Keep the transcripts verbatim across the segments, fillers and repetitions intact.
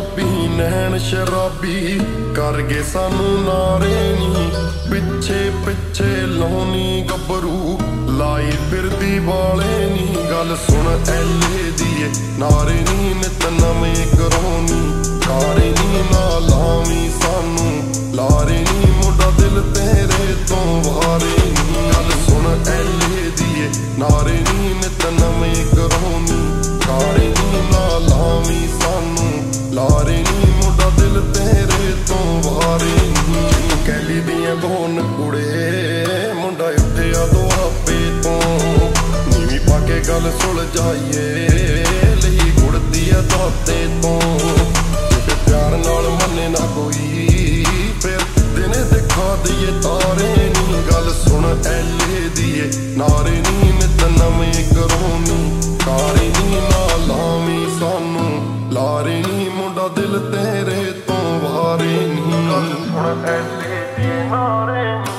पंजाबी नैन शराबी कर गए सानू नारे नी पिछे पिछे लाउनी गबरू लाई फिरदी वाले नी गल सुन एले दिए नारे नी नित नवें करोनी कारे नी ना लावी सानू लारे नी मुंडा दिल तेरे तो वारे नी गल सुन एले दिए नारे नी नित नवें करोनी कारे नी ना लावी सानू लारे नी मुंडा दिल तेरे तो वारे नी कैली दियां बोन कुड़े मुंडा उठिया दो आपे तो नीवी पाके गल सुल जाइए लही गुड़दी है दाते तो जे प्यार नाल मन्ने ना कोई फिर दिने दिखा दिए तारे नी गल सुन एले दिए नारे नी नित नवें करोनी कारे नी ना लावी सानू लारे नी मुंडा दिल तेरे तो वारे नी गल सुन एले दिए नारे नी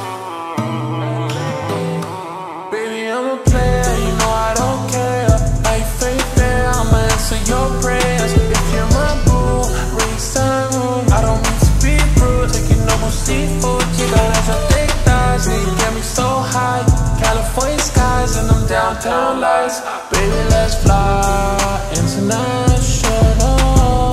Baby, I'm a player, you know I don't care. Like faith there, I'ma answer your prayers. If you're my boo, raise that room. I don't mean to be rude, taking no more seafood. You got such a thick thighs, and you get me so high. California skies and them downtown lights. Baby, let's fly international.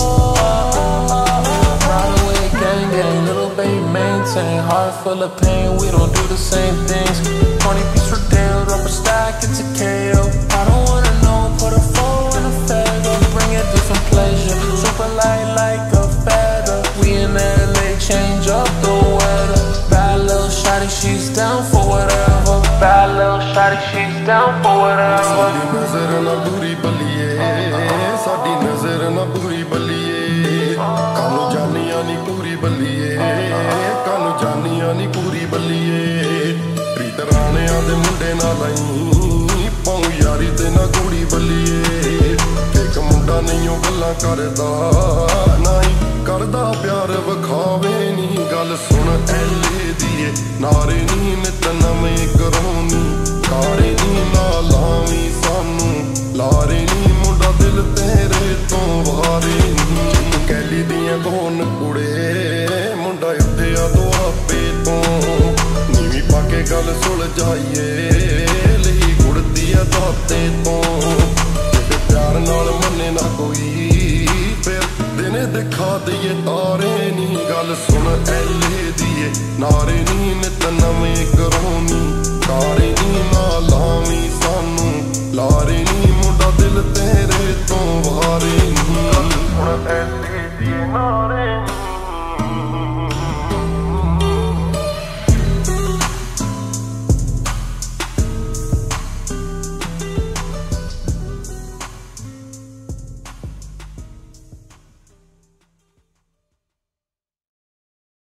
Ride away, gang, gang, little baby, maintain. Heart full of pain, we don't do the same things. twenty piece for deal, rubber stack, it's a K O. I don't wanna know, put a four in a feather. Bring a different pleasure, super light like a feather. We in L A, change up the weather. Bad little shawty, she's down for whatever. Bad little shawty, she's down for whatever. साडी नजर ना बुरी बलिए साडी नजर ना बुरी बलिए कानू जानिया नी पूरी बलिए कानू जानिया नी पूरी बलिए प्रीत राणिया दे मुंडे ना लाई पाऊं यारी ते ना कुड़ी बलिए एक मुंडा नहीं गल्लां करदा नाई करदा प्यार विखावे नी गल सुन एले दिए नारे नी नित नवें करोनी कारे नी ना लावी सानू लारे नी मुंडा दिल तेरे तो वारे नी कैली दियां बोन कुड़े मुंडा उठिया दो आपे तो नीवी पाके गल सुल जाइए लही गुड़दी है दाते तो जे प्यार नाल मन्ने ना कोई फिर दिने दिखा दिए तारे नी गल सुन एले दिए नारे नी नित नवें करोनी कारे नी ना लावी सानू